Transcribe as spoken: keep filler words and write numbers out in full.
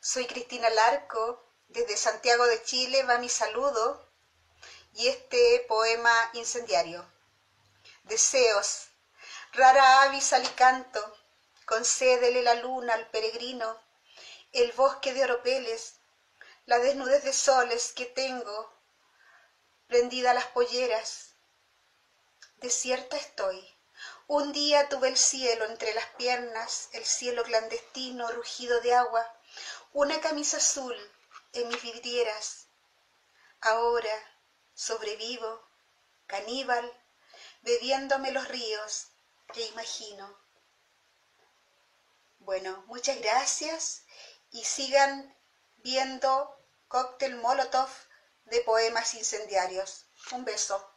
Soy Cristina Larco, desde Santiago de Chile va mi saludo y este poema incendiario. Deseos, rara avis alicanto, concédele la luna al peregrino, el bosque de oropeles, la desnudez de soles que tengo, prendida a las polleras. Desierta estoy. Un día tuve el cielo entre las piernas, el cielo clandestino, rugido de agua, una camisa azul en mis vidrieras. Ahora sobrevivo, caníbal, bebiéndome los ríos que imagino. Bueno, muchas gracias y sigan viendo Cóctel Molotov de poemas incendiarios. Un beso.